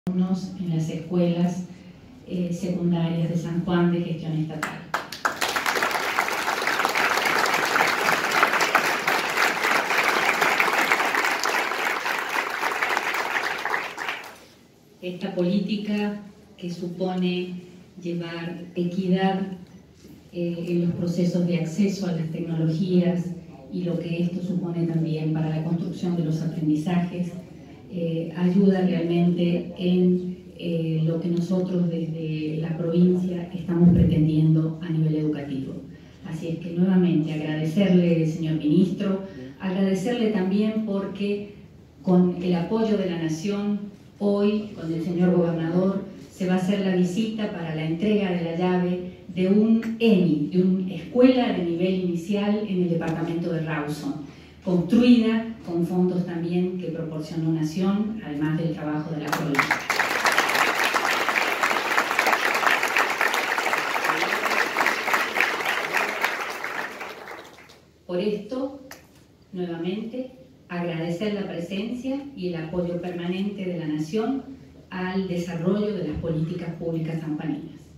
alumnos en las escuelas secundarias de San Juan de gestión estatal. Esta política que supone llevar equidad en los procesos de acceso a las tecnologías y lo que esto supone también para la construcción de los aprendizajes, ayuda realmente en lo que nosotros desde la provincia estamos pretendiendo a nivel educativo. Así es que nuevamente agradecerle, señor ministro, agradecerle también porque con el apoyo de la Nación, hoy con el señor gobernador se va a hacer la visita para la entrega de la llave de un ENI, de una escuela de nivel inicial en el departamento de Rawson, construida con fondos también que proporcionó Nación, además del trabajo de la provincia. Por esto, nuevamente, agradecer la presencia y el apoyo permanente de la Nación al desarrollo de las políticas públicas sanjuaninas.